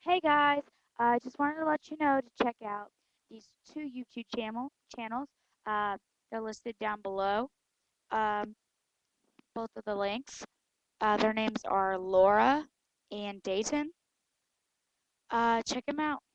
Hey guys, I just wanted to let you know to check out these two YouTube channels. Uh, they're listed down below. Um, both of the links. Their names are Laura and Dayton. Check them out.